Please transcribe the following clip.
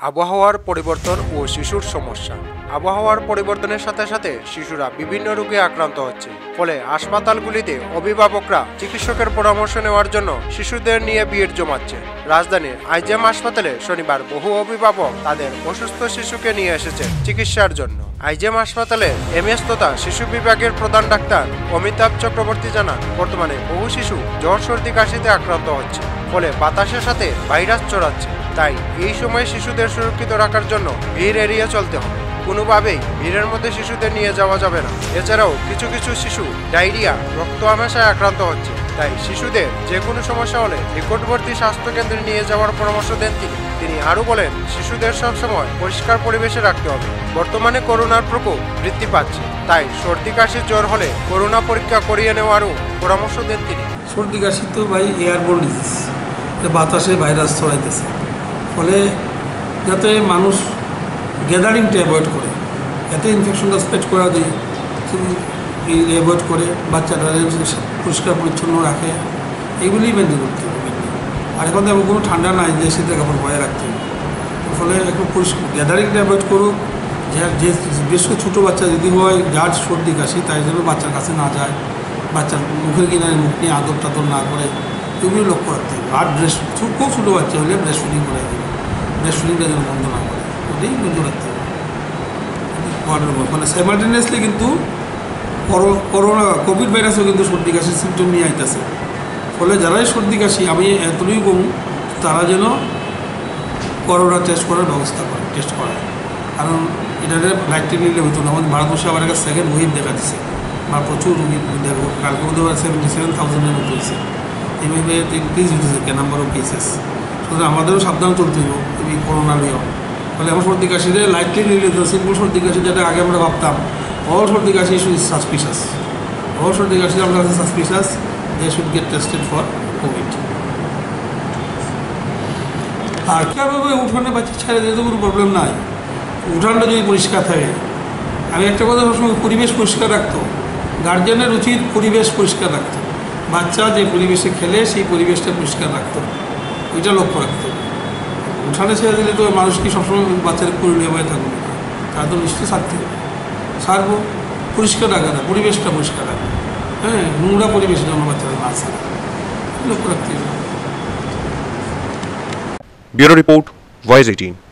আবহাওয়ার পরিবর্তন ও শিশুর সমস্যা। আবহাওয়ার পরিবর্তনের সাথে সাথে শিশুরা বিভিন্ন রোগে আক্রান্ত হচ্ছে। ফলে হাসপাতালগুলিতে অভিভাবকরা চিকিৎসকের পরামর্শ নেওয়ার জন্য শিশুদের নিয়ে ভিড় জমাচ্ছে। রাজধানীর আইজেম হাসপাতালে শনিবার বহু অভিভাবক তাদের অসুস্থ শিশুকে নিয়ে এসেছে চিকিৎসার জন্য। আইজেম হাসপাতালের এমএস তথা শিশু বিভাগের প্রধান ডাক্তার অমিতাভ চক্রবর্তী জানান, বর্তমানে বহু শিশু জ্বর সর্দি কাশিতে আক্রান্ত হচ্ছে, ফলে বাতাসের সাথে ভাইরাস ছড়াচ্ছে। তাই এই সময় শিশুদের সুরক্ষিত রাখার জন্য ভিড় এড়িয়ে চলতে হবে। কোনোভাবেই ভিড়ের মধ্যে শিশুদের নিয়ে যাওয়া যাবে না। এছাড়াও কিছু কিছু শিশু ডায়রিয়া, রক্ত আমাশায় আক্রান্ত হচ্ছে। তাই শিশুদের যে কোনো সমস্যা হলে নিকটবর্তী স্বাস্থ্যকেন্দ্রে নিয়ে যাওয়ার পরামর্শ দেন তিনি আরও বলেন, শিশুদের সবসময় পরিষ্কার পরিবেশে রাখতে হবে। বর্তমানে করোনার প্রকোপ বৃদ্ধি পাচ্ছে, তাই সর্দি কাশি জ্বর হলে করোনা পরীক্ষা করিয়ে নেওয়ারও পরামর্শ দেন তিনি। সর্দি কাশি তো ভাই এয়ারবোর্ন ডিজিজ, বাতাসে ভাইরাস ছড়াইতেছে। ফলে যাতে মানুষ গ্যাদারিংটা অ্যাভয়েড করে, এতে ইনফেকশনটা স্প্রেড করা যায়, অ্যাভয়েড করে বাচ্চারা পরিষ্কার পরিচ্ছন্ন রাখে, এইগুলি মেনটেন করতে হবে। আর এখন তো কোনো ঠান্ডা নাই যে শীতের কাপড় পরে রাখতে হবে। ফলে একটু পরিষ্কার গ্যাদারিংটা অ্যাভয়েড করুক। যে বেশ ছোটো বাচ্চা যদি হয় যার সর্দি কাশি, তাই জন্য বাচ্চার কাছে না যায়, বাচ্চার মুখের কিনারে মুখ নিয়ে আদর টাদর না করে, এগুলি লক্ষ্য রাখতে হবে। আর খুব ছোটো বাচ্চা হলে ব্রেস্ট ফিডিং করে দেবে, ব্রেস্ট ফিডিংটা যেন বন্ধ না করে, ওটাই নজর রাখতে হবে। মানে সাইমালটেনিয়াসলি কিন্তু করোনা কোভিড ভাইরাসও কিন্তু সর্দি কাশির সিমটম নিয়ে আইতেছে। ফলে যারাই সর্দি কাশি, আমি এতটুকুই কম, তারা যেন করোনা টেস্ট করার ব্যবস্থা করে, টেস্ট করায়। কারণ এটাতে লাইটটি নিলে হতো না। আমাদের ভারতবর্ষে আবার একটা সেকেন্ড ওয়েভ দেখা দিচ্ছে, বা প্রচুর রুগী দেখো, কালকে মধ্যে 77,000-এর মতো হয়েছে। এইভাবে ইনক্রিজ হতেছে নাম্বার অফ কেসেস। সুতরাং আমাদেরও সাবধান চলতে হইব এই করোনা নিয়েও। ফলে আমার সর্দি কাশিতে লাইটলি নিলে তো সিম্পল সর্দি কাশি, যেটা আগে আমরা ভাবতাম অল সর্দি কাশি শুড সাসপিশাস, অল সর্দি কাশি আমরা কাছে suspicious, they should get tested for Covid. আর কীভাবে উঠানে বাচ্চা ছেড়ে দিতে কোনো প্রবলেম নাই, উঠানটা যদি পরিষ্কার থাকে। আমি একটা কথা সবসময়, পরিবেশ পরিষ্কার রাখতো, গার্জেনের উচিত পরিবেশ পরিষ্কার রাখতো। বাচ্চা যে পরিবেশে খেলে সেই পরিবেশটা পরিষ্কার রাখতো, ওইটা লক্ষ্য রাখতো। উঠানে ছেড়ে দিলে তো মানুষ কি সবসময় বাচ্চারা পরিণয় হয়ে থাকবে, তারা তো নিশ্চয়ই ছাড়তে হবে। ছাড়বো, পরিষ্কার রাখা না, পরিবেশটা পরিষ্কার রাখবে। হ্যাঁ, নোংরা পরিবেশে যেন বাচ্চারা না ছাড়ে, লক্ষ্য রাখতে হবে। Bureau report, voice 18।